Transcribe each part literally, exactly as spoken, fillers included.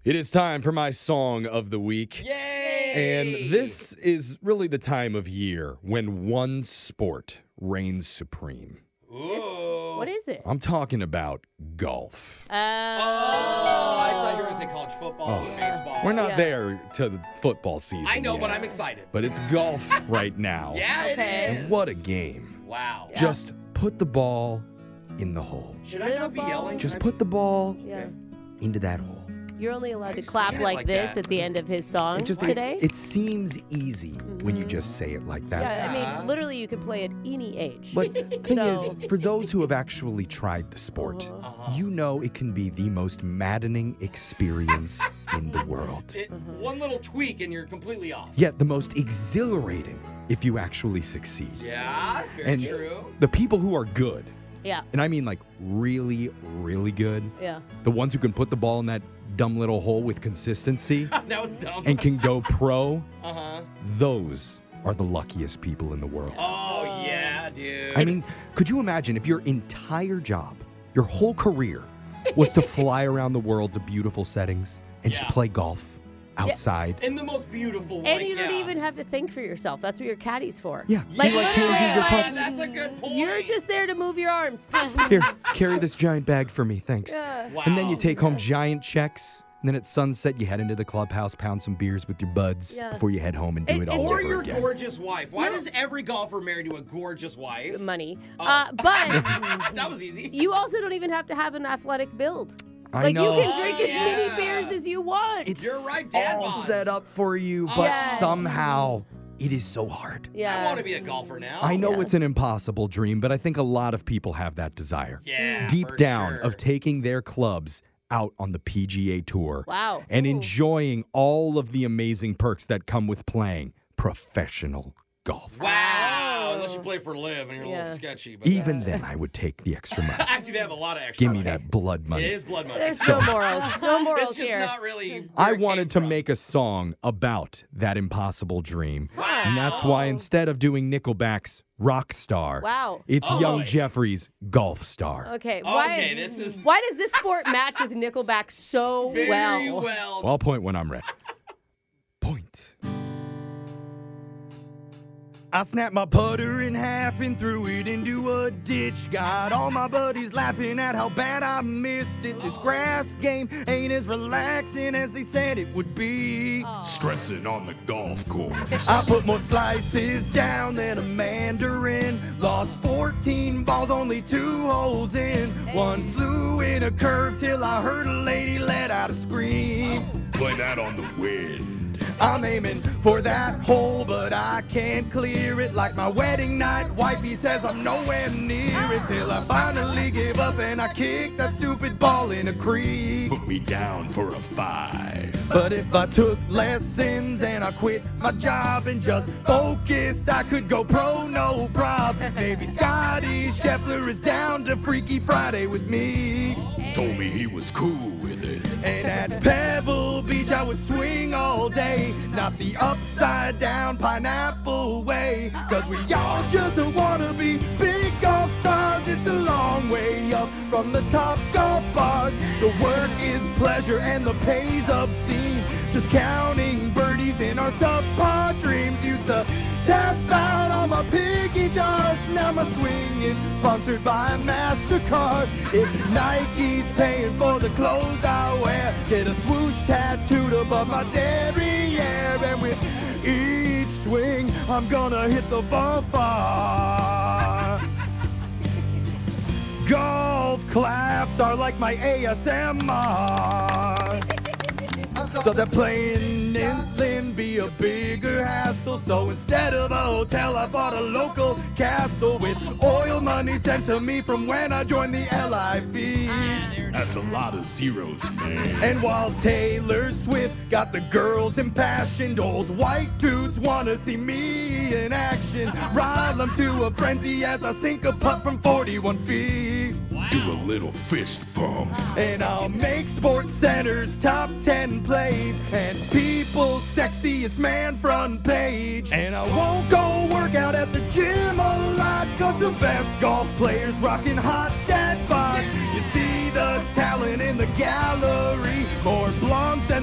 It is time for my song of the week. Yay! And this is really the time of year when one sport reigns supreme. Ooh. What is it? I'm talking about golf. Uh, Oh, I thought you were going to say college football Oh. or baseball. We're not Yeah. there to the football season I know, yet, but I'm excited. but it's golf right now. Yeah, it Okay. is. And what a game. Wow. Yeah. Just put the ball in the hole. Should I Little not be ball. yelling? Just Should I put the ball yeah. into that hole. You're only allowed to Why clap say it like, like this that? at the end of his song It just today. It, it seems easy when you just say it like that. yeah, I Yeah. mean, literally, you could play at any age. But the thing So- is, for those who have actually tried the sport, Uh-huh. Uh-huh. you know it can be the most maddening experience in the world. It, Uh-huh. One little tweak and you're completely off. Yet the most exhilarating if you actually succeed. Yeah, very And true. the people who are good, Yeah, and I mean like really, really good, yeah. the ones who can put the ball in that dumb little hole with consistency Now it's dumb. and can go pro, Uh-huh. those are the luckiest people in the world. Oh, yeah, dude. I mean, could you imagine if your entire job, your whole career, was to fly around the world to beautiful settings and just Yeah. play golf outside? in the most beautiful way. And you don't yeah. even have to think for yourself. That's what your caddy's for. Yeah, Like, he like literally, hands you your like- putts. That's a good point. You're just there to move your arms. Here, carry this giant bag for me, thanks. Yeah. Wow. And then you take home giant checks. And then at sunset, you head into the clubhouse, pound some beers with your buds Yeah. before you head home and do It- it all it's- Or over your again. gorgeous wife. Why No. does every golfer marry to a gorgeous wife? Money. Oh. Uh, but That was easy. you also don't even have to have an athletic build. I Like, know. you can drink Oh, as many yeah. beers as you want. It's You're right, Dad all bod. set up for you, Oh. but Yeah. somehow it is so hard. yeah. I want to be a golfer now. I know Yeah. it's an impossible dream, but I think a lot of people have that desire. Yeah. Deep for down sure. of taking their clubs out on the P G A Tour Wow. and Ooh. enjoying all of the amazing perks that come with playing professional golf. Wow. Unless you play for a live and you're a Yeah. little sketchy. But Even then, I would take the extra money. Actually, they have a lot of extra Give me money. that blood money. It is blood money. There's no morals. No morals it's just here. not really. I where it wanted to came from. make a song about that impossible dream. Wow. And that's why instead of doing Nickelback's Rock Star, Wow. it's Oh, Young boy. Jeffrey's Golf Star. Okay. Why, Okay, this is- why does this sport match with Nickelback so Very well? well. Well, I'll point when I'm ready. Point. I snapped my putter in half and threw it into a ditch. Got all my buddies laughing at how bad I missed it. This grass game ain't as relaxing as they said it would be. Stressing on the golf course. I put more slices down than a mandarin. Lost fourteen balls, only two holes in. One flew in a curve till I heard a lady let out a scream. Play that on the wind. I'm aiming for that hole, but I can't clear it. Like my wedding night, wifey says I'm nowhere near it. Till I finally give up and I kick that stupid ball in a creek. Put me down for a five. But if I took lessons and I quit my job and just focused, I could go pro, no prob. Maybe Scotty Scheffler is down to Freaky Friday with me. Told me he was cool with it. And at Pebble Beach I would swing all day, not the upside down pineapple way. Cause we all just wanna be big golf stars. It's a long way up from the top golf bars. The work is pleasure and the pay's obscene. Just counting birdies in our subpar dreams. Used to tap out on my piggy jars. Now my swing is sponsored by MasterCard. If Nike's paying for the clothes I wear, get a swoosh tattooed above my derriere. And with each swing, I'm gonna hit the ball far. Golf claps are like my A S M R. Thought that playing in Flynn be a bigger hassle, so instead of a hotel, I bought a local castle with oil money sent to me from when I joined the L I V. That's a lot of zeros, man. And while Taylor Swift got the girls impassioned, old white dudes wanna see me in action. Rile them to a frenzy as I sink a putt from forty-one feet. Do a little fist bump. And I'll make Sports Center's top ten plays and People's sexiest man front page. And I won't go work out at the gym a lot, cause the best golf players rocking hot dad bods. You see the talent in the gallery, more blondes than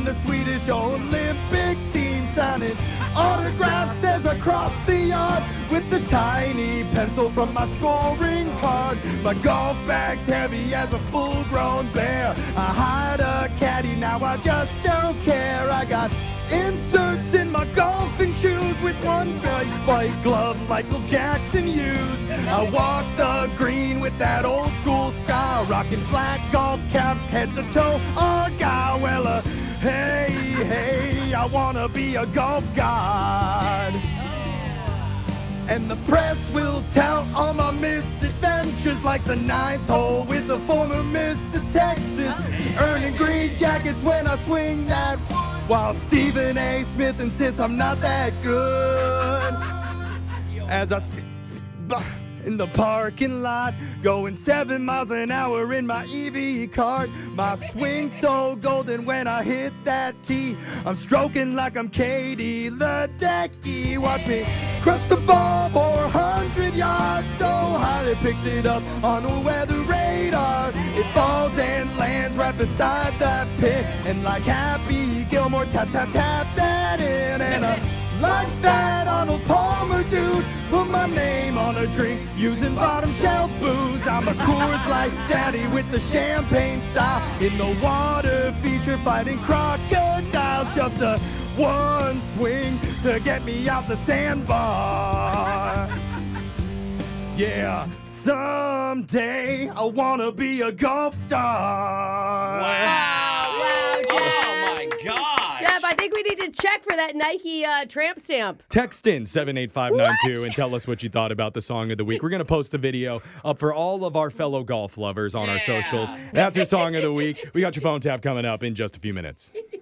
the Swedish Olympic team, signing autographs as I cross the yard with the tiny pencil from my scoring card. My golf bag's heavy as a full-grown bear. I hired a caddy, now I just don't care. I got inserts in my golfing shoes with one bright white glove Michael Jackson used. I walk the green with that old school style, rocking flat golf caps head to toe. Argyle, well, uh, hey, hey, I wanna be a golf god. And the press will tout all my misadventures, like the ninth hole with the former Miss of Texas, earning green jackets when I swing that, while Stephen A. Smith insists I'm not that good. As I speak in the parking lot, going seven miles an hour in my E V cart. My swing so golden when I hit that tee. I'm stroking like I'm Katie Ledecky. Watch me crush the ball four hundred yards so high they picked it up on a weather radar. It falls and lands right beside that pit, and like Happy Gilmore, tap, tap, tap that in. And I like that Arnold Palmer dude, put my name on a drink using bottom shelf booze. I'm a Coors Light daddy with the champagne style, in the water feature fighting crocodiles. Just a one swing to get me out the sandbar. Yeah, someday I wanna be a golf star. Wow. Wow, Jeff. Oh, my gosh. Jeff, I think we need to check for that Nike uh, tramp stamp. Text in seven eight five nine two and tell us what you thought about the song of the week. We're going to post the video up for all of our fellow golf lovers on our socials. That's your song of the week. We got your phone tap coming up in just a few minutes.